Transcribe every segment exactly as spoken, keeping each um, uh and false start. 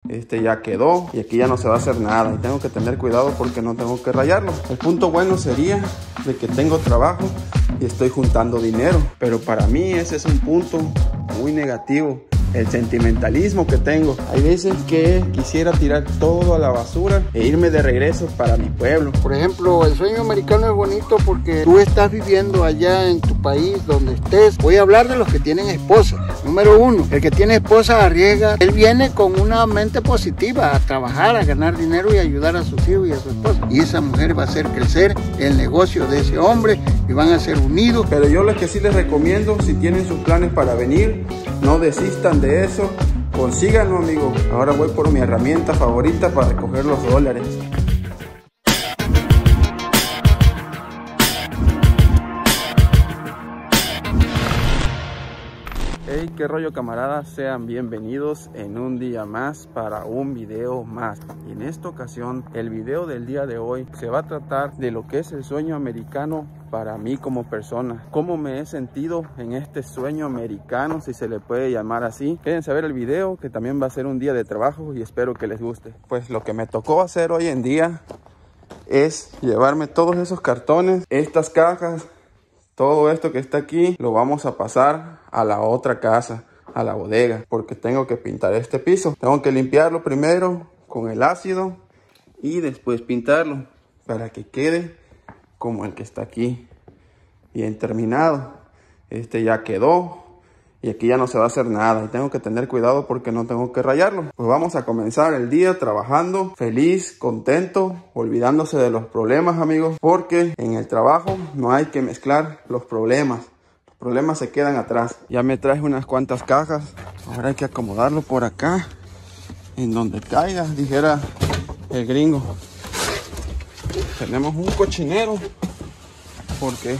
este ya quedó y aquí ya no se va a hacer nada y tengo que tener cuidado porque no tengo que rayarlo. El punto bueno sería de que tengo trabajo y estoy juntando dinero, pero para mí ese es un punto muy negativo. El sentimentalismo que tengo. Hay veces que quisiera tirar todo a la basura e irme de regreso para mi pueblo. Por ejemplo, el sueño americano es bonito porque tú estás viviendo allá en tu país, donde estés. Voy a hablar de los que tienen esposa. Número uno, el que tiene esposa arriesga. Él viene con una mente positiva a trabajar, a ganar dinero y ayudar a sus hijos y a su esposa. Y esa mujer va a hacer crecer el negocio de ese hombre y van a ser unidos. Pero yo lo que sí les recomiendo, si tienen sus planes para venir, no desistan de eso, consíganlo, amigo. Ahora voy por mi herramienta favorita para recoger los dólares. Hey, qué rollo, camaradas, sean bienvenidos en un día más para un video más. Y en esta ocasión el video del día de hoy se va a tratar de lo que es el sueño americano para mí como persona, cómo me he sentido en este sueño americano, si se le puede llamar así. Quédense a ver el video, que también va a ser un día de trabajo y espero que les guste. Pues lo que me tocó hacer hoy en día es llevarme todos esos cartones, estas cajas, todo esto que está aquí, lo vamos a pasar a la otra casa, a la bodega, porque tengo que pintar este piso. Tengo que limpiarlo primero con el ácido y después pintarlo para que quede como el que está aquí, bien terminado. Este ya quedó y aquí ya no se va a hacer nada y tengo que tener cuidado porque no tengo que rayarlo. Pues vamos a comenzar el día trabajando feliz, contento, olvidándose de los problemas, amigos, porque en el trabajo no hay que mezclar los problemas. Los problemas se quedan atrás. Ya me traje unas cuantas cajas, ahora hay que acomodarlo por acá, en donde caiga, dijera el gringo. Tenemos un cochinero porque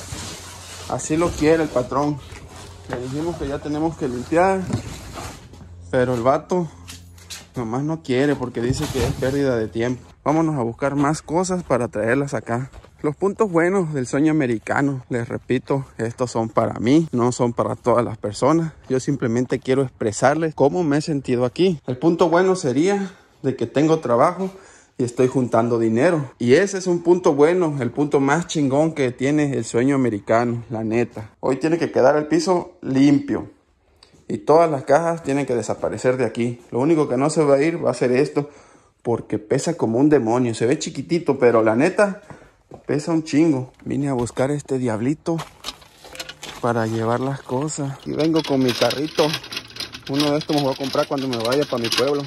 así lo quiere el patrón. Le dijimos que ya tenemos que limpiar, pero el vato nomás no quiere porque dice que es pérdida de tiempo. Vámonos a buscar más cosas para traerlas acá. Los puntos buenos del sueño americano, les repito, estos son para mí, no son para todas las personas. Yo simplemente quiero expresarles cómo me he sentido aquí. El punto bueno sería de que tengo trabajo y estoy juntando dinero. Y ese es un punto bueno, el punto más chingón que tiene el sueño americano, la neta. Hoy tiene que quedar el piso limpio. Y todas las cajas tienen que desaparecer de aquí. Lo único que no se va a ir va a ser esto, porque pesa como un demonio. Se ve chiquitito, pero la neta pesa un chingo. Vine a buscar este diablito para llevar las cosas. Y vengo con mi carrito. Uno de estos me voy a comprar cuando me vaya para mi pueblo.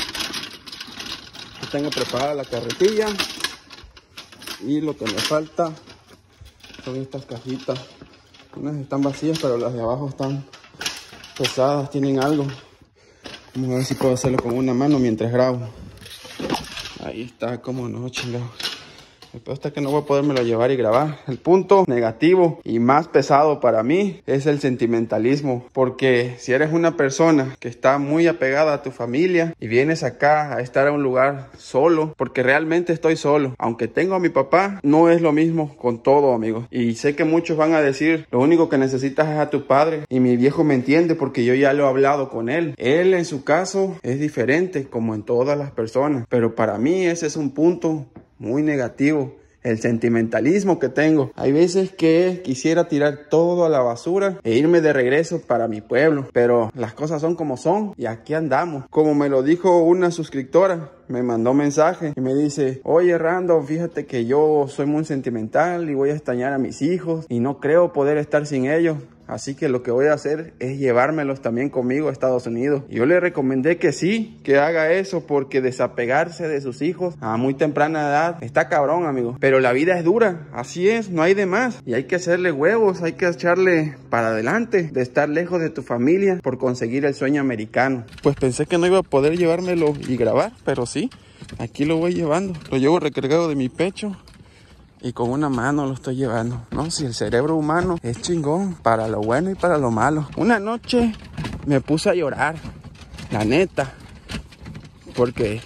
Tengo preparada la carretilla y lo que me falta son estas cajitas. Unas están vacías, pero las de abajo están pesadas, tienen algo. Vamos a ver si puedo hacerlo con una mano mientras grabo. Ahí está, como no, chingados. El peor está que no voy a podérmelo llevar y grabar. El punto negativo y más pesado para mí es el sentimentalismo. Porque si eres una persona que está muy apegada a tu familia y vienes acá a estar a un lugar solo, porque realmente estoy solo. Aunque tengo a mi papá, no es lo mismo con todo, amigos. Y sé que muchos van a decir, lo único que necesitas es a tu padre. Y mi viejo me entiende porque yo ya lo he hablado con él. Él en su caso es diferente como en todas las personas. Pero para mí ese es un punto muy negativo, el sentimentalismo que tengo. Hay veces que quisiera tirar todo a la basura e irme de regreso para mi pueblo, pero las cosas son como son y aquí andamos. Como me lo dijo una suscriptora, me mandó mensaje y me dice, oye Random, fíjate que yo soy muy sentimental y voy a extrañar a mis hijos y no creo poder estar sin ellos. Así que lo que voy a hacer es llevármelos también conmigo a Estados Unidos. Y yo le recomendé que sí, que haga eso, porque desapegarse de sus hijos a muy temprana edad está cabrón, amigo. Pero la vida es dura, así es, no hay de más. Y hay que hacerle huevos, hay que echarle para adelante, de estar lejos de tu familia por conseguir el sueño americano. Pues pensé que no iba a poder llevármelo y grabar, pero sí, aquí lo voy llevando. Lo llevo recargado de mi pecho. Y con una mano lo estoy llevando. No, si el cerebro humano es chingón para lo bueno y para lo malo. Una noche me puse a llorar, la neta, porque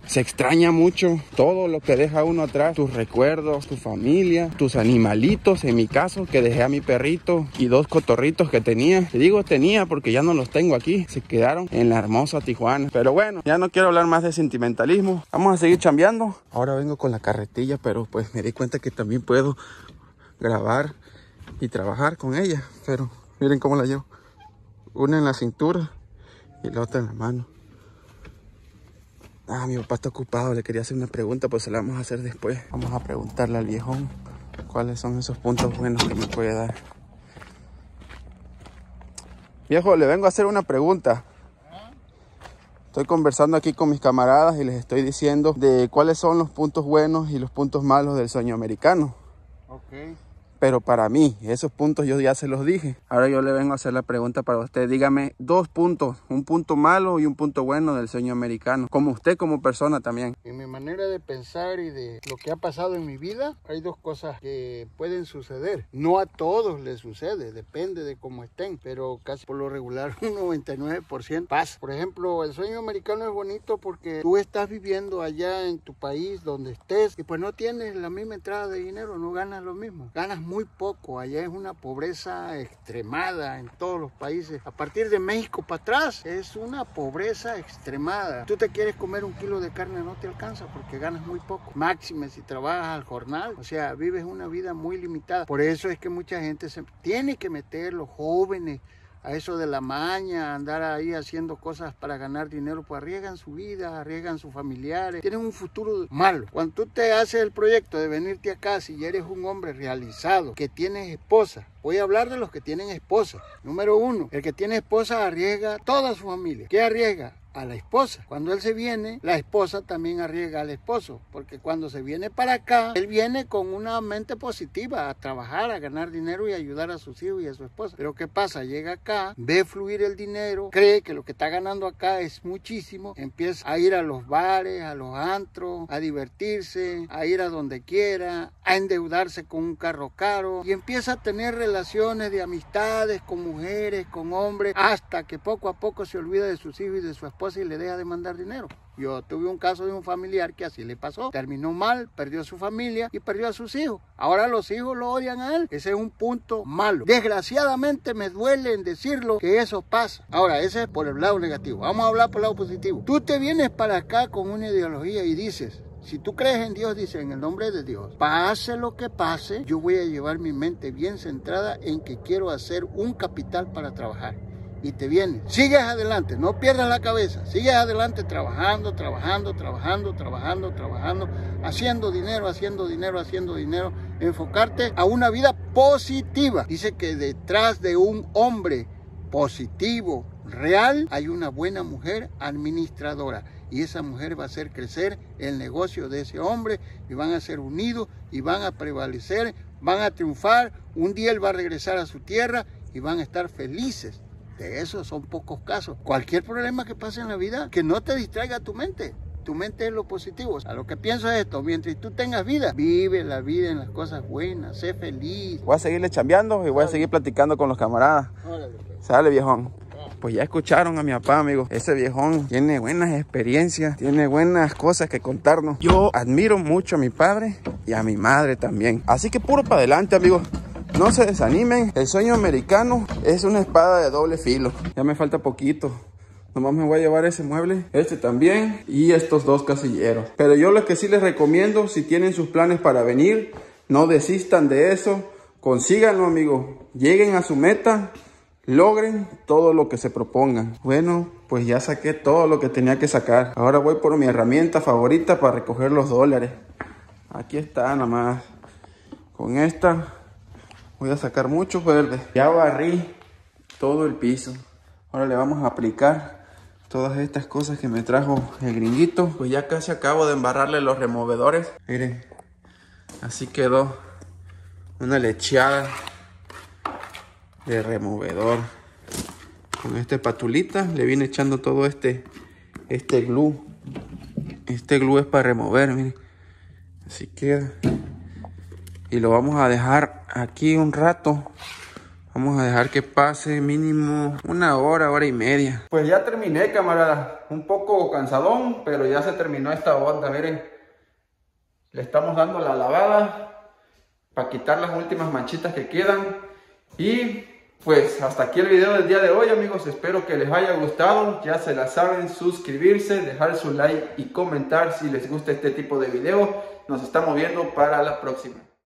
se extraña mucho todo lo que deja uno atrás, tus recuerdos, tu familia, tus animalitos, en mi caso, que dejé a mi perrito y dos cotorritos que tenía. Te digo tenía porque ya no los tengo aquí, se quedaron en la hermosa Tijuana. Pero bueno, ya no quiero hablar más de sentimentalismo, vamos a seguir chambeando. Ahora vengo con la carretilla, pero pues me di cuenta que también puedo grabar y trabajar con ella. Pero miren cómo la llevo, una en la cintura y la otra en la mano. Ah, mi papá está ocupado, le quería hacer una pregunta, pues se la vamos a hacer después. Vamos a preguntarle al viejón cuáles son esos puntos buenos que me puede dar. Viejo, le vengo a hacer una pregunta. Estoy conversando aquí con mis camaradas y les estoy diciendo de cuáles son los puntos buenos y los puntos malos del sueño americano. Ok. Pero para mí, esos puntos yo ya se los dije. Ahora yo le vengo a hacer la pregunta para usted. Dígame dos puntos, un punto malo y un punto bueno del sueño americano. Como usted, como persona también. En mi manera de pensar y de lo que ha pasado en mi vida, hay dos cosas que pueden suceder. No a todos les sucede, depende de cómo estén, pero casi por lo regular un noventa y nueve por ciento pasa. Por ejemplo, el sueño americano es bonito porque tú estás viviendo allá en tu país, donde estés, y pues no tienes la misma entrada de dinero, no ganas lo mismo. Ganas muy poco, allá es una pobreza extremada en todos los países. A partir de México para atrás es una pobreza extremada. Tú te quieres comer un kilo de carne, no te alcanza porque ganas muy poco. Máxime si trabajas al jornal, o sea, vives una vida muy limitada. Por eso es que mucha gente se tiene que meter, los jóvenes, a eso de la maña, andar ahí haciendo cosas para ganar dinero, pues arriesgan su vida, arriesgan sus familiares, tienen un futuro malo. Cuando tú te haces el proyecto de venirte acá, si eres un hombre realizado, que tienes esposa, voy a hablar de los que tienen esposa. Número uno, el que tiene esposa arriesga toda su familia. ¿Qué arriesga? A la esposa. Cuando él se viene, la esposa también arriesga al esposo, porque cuando se viene para acá, él viene con una mente positiva a trabajar, a ganar dinero y ayudar a sus hijos y a su esposa. Pero ¿qué pasa? Llega acá, ve fluir el dinero, cree que lo que está ganando acá es muchísimo, empieza a ir a los bares, a los antros, a divertirse, a ir a donde quiera, a endeudarse con un carro caro y empieza a tener relaciones de amistades con mujeres, con hombres, hasta que poco a poco se olvida de sus hijos y de su esposa y le deja de mandar dinero. Yo tuve un caso de un familiar que así le pasó. Terminó mal, perdió a su familia y perdió a sus hijos. Ahora los hijos lo odian a él. Ese es un punto malo. Desgraciadamente me duele en decirlo que eso pasa. Ahora, ese es por el lado negativo. Vamos a hablar por el lado positivo. Tú te vienes para acá con una ideología y dices, si tú crees en Dios, dice, en el nombre de Dios, pase lo que pase, yo voy a llevar mi mente bien centrada en que quiero hacer un capital para trabajar. Y te viene, sigues adelante, no pierdas la cabeza, sigues adelante trabajando, trabajando, trabajando, trabajando, trabajando, haciendo dinero, haciendo dinero, haciendo dinero, enfocarte a una vida positiva. Dice que detrás de un hombre positivo, real, hay una buena mujer administradora y esa mujer va a hacer crecer el negocio de ese hombre y van a ser unidos y van a prevalecer, van a triunfar. Un día él va a regresar a su tierra y van a estar felices. De eso son pocos casos. Cualquier problema que pase en la vida, que no te distraiga tu mente. Tu mente es lo positivo. A lo que pienso es esto, mientras tú tengas vida, vive la vida en las cosas buenas, sé feliz. Voy a seguirle chambeando y voy a seguir platicando con los camaradas. Sale, viejón. Pues ya escucharon a mi papá, amigos. Ese viejón tiene buenas experiencias, tiene buenas cosas que contarnos. Yo admiro mucho a mi padre y a mi madre también. Así que puro para adelante, amigos. No se desanimen, el sueño americano es una espada de doble filo. Ya me falta poquito. Nomás me voy a llevar ese mueble, este también y estos dos casilleros. Pero yo lo que sí les recomiendo, si tienen sus planes para venir, no desistan de eso. Consíganlo, amigos. Lleguen a su meta, logren todo lo que se propongan. Bueno, pues ya saqué todo lo que tenía que sacar. Ahora voy por mi herramienta favorita para recoger los dólares. Aquí está nomás. Con esta voy a sacar muchos verdes. Ya barrí todo el piso. Ahora le vamos a aplicar todas estas cosas que me trajo el gringuito. Pues ya casi acabo de embarrarle los removedores. Miren, así quedó una lecheada de removedor. Con esta patulita le vine echando todo este, este glue. Este glue es para remover, miren. Así queda. Y lo vamos a dejar aquí un rato. Vamos a dejar que pase mínimo una hora, hora y media. Pues ya terminé, camarada. Un poco cansadón, pero ya se terminó esta onda. Miren, le estamos dando la lavada para quitar las últimas manchitas que quedan. Y pues hasta aquí el video del día de hoy, amigos. Espero que les haya gustado. Ya se la saben, suscribirse, dejar su like y comentar si les gusta este tipo de video. Nos estamos viendo para la próxima.